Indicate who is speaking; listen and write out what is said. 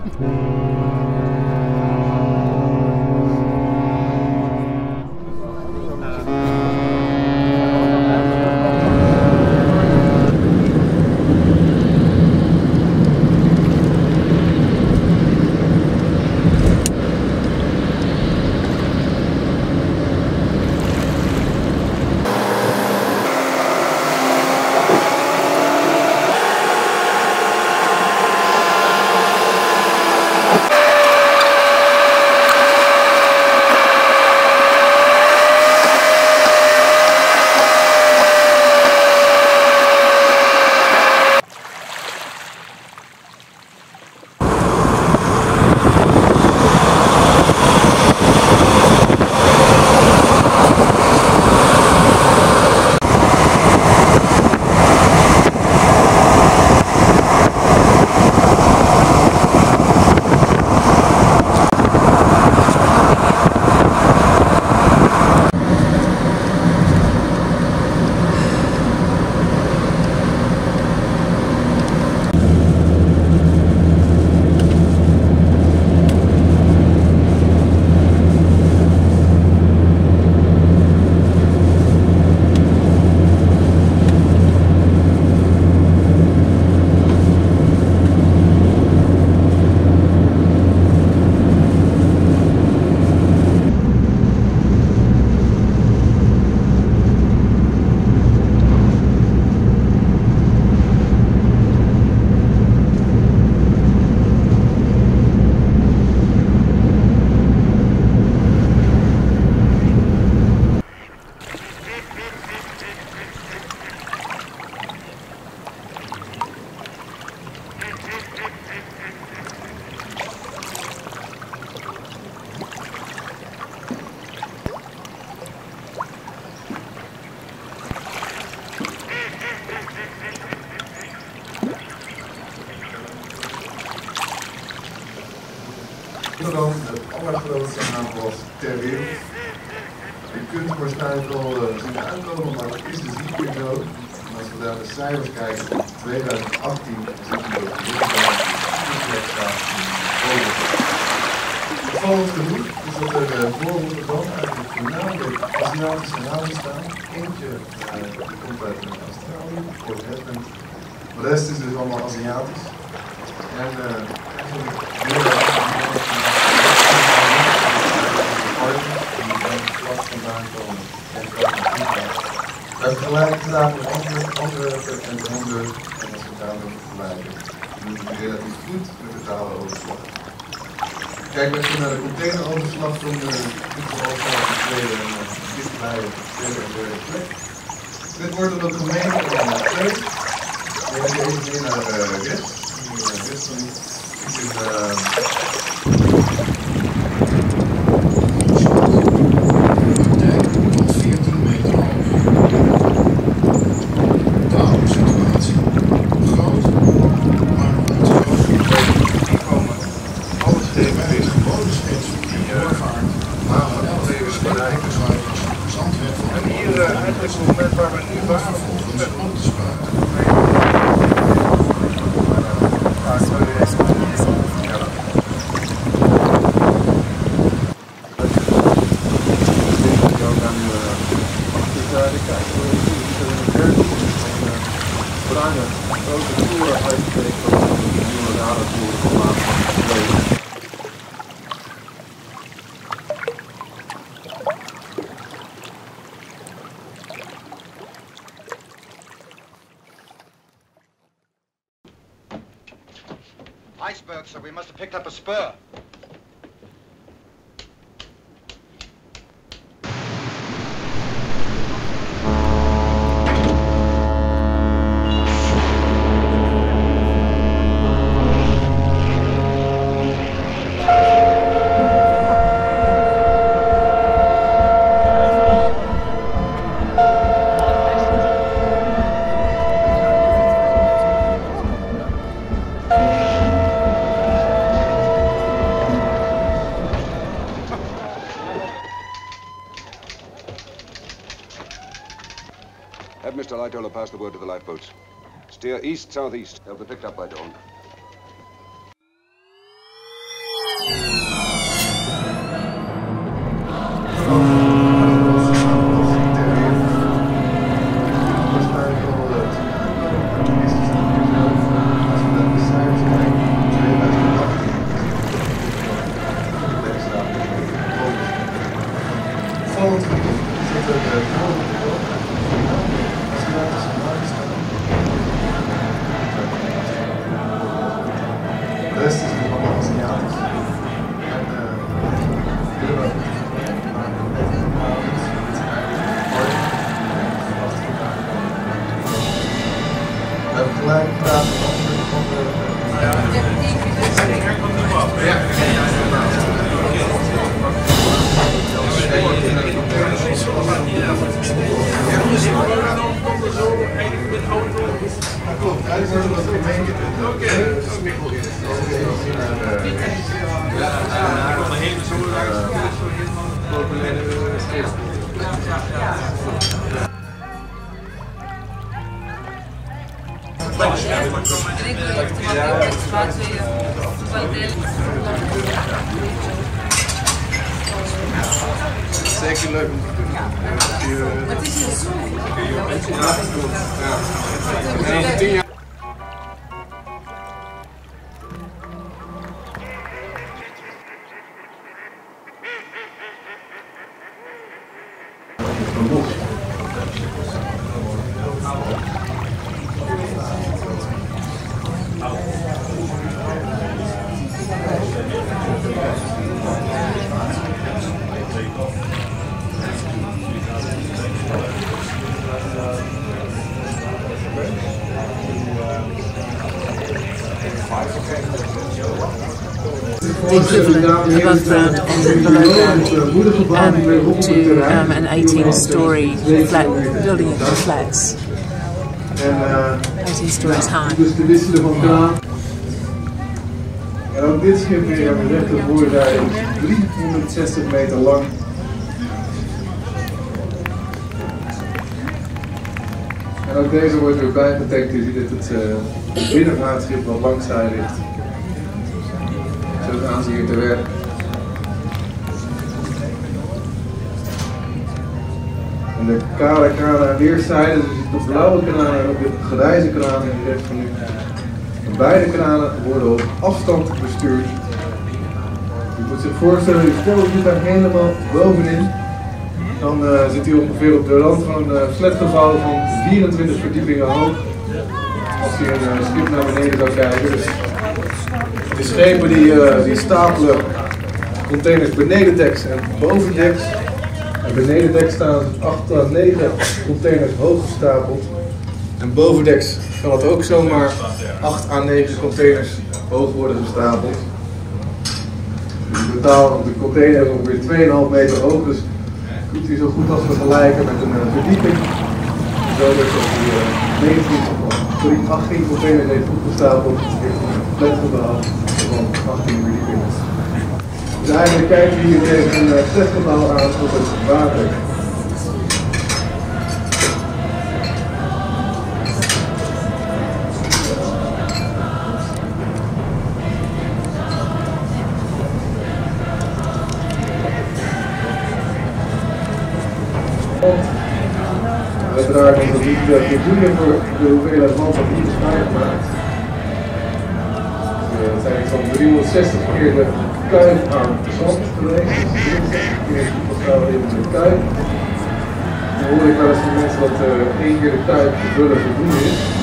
Speaker 1: Nederland het allergrootste aanbod ter wereld. Je kunt het waarschijnlijk al zien aankomen, maar het is dus niet meer zo. En als we naar de cijfers kijken, in 2018 zien we dat de plek staat in Polen. Opvallend genoeg is dat er voor Rotterdam eigenlijk voornamelijk Aziatische namen staan. Eentje komt uit Australië, Port Hedland. De rest is dus allemaal Aziatisch. En eigenlijk vandaan komen en dat vergelijkt staat met andere en de Hamburg en als we daarmee vergelijken, doen we relatief goed met de taleoverslag. Kijk, als je naar de containeroverslag komt, dit geval van de tweede en dichtbij de tweede en derde plek. Dit wordt dan ook gemeen van 2. We hebben even meer naar rechts. Rechts van die
Speaker 2: iceberg, so we must have picked up a spur.
Speaker 3: Have Mr. Lightoller pass the word to the lifeboats. Steer east-southeast. They'll be picked up by dawn.
Speaker 1: Klopt, uitzending was de gemeente. Zeker leuk om te doen. Het is een zoen. En over 10 jaar.
Speaker 4: The equivalent above ground and below ground to an 18-storey flat building of flats. 18 stories high.
Speaker 1: Dus te wisselen van kraan. En ook dit schip weer aan de rechterzijde is 360 meter lang. En ook deze wordt weer bijgetankt. Je ziet het binnenvaartschip wat langs zij ligt. Zo gaan ze hier te werk. En de kale kranen aan weerszijden, dus je ziet de blauwe kranen en ook de grijze kranen in de recht van nu. En beide kranen worden op afstand bestuurd. Je moet zich voorstellen, je stelt je daar helemaal bovenin. Dan zit hij ongeveer op de rand van een flatgebouw van 24 verdiepingen hoog. Als je een schip naar beneden zou kijken. Dus de schepen die stapelen containers benedendeks en bovendeks. En benedendeks staan 8 à 9 containers hoog gestapeld. En bovendeks kan het ook zomaar 8 à 9 containers hoog worden gestapeld. Dus in totaal, de container is ongeveer 2,5 meter hoog. Dus kunt u zo goed als vergelijken met een verdieping. Zodat je 18 containers heeft opgestapeld. Heeft een flatgebouw van 18 verdiepingen. Dus eigenlijk kijken we hier tegen een flatgebouw aan op het water. Uiteraard is het niet voldoende voor de hoeveelheid wand dat hier is vrijgemaakt. Het zijn zo'n 360 keer de kuip aan zand geweest. 360 keer in de kuip. Dan hoor ik wel eens van mensen dat 1 keer de kuip vullen voldoende is.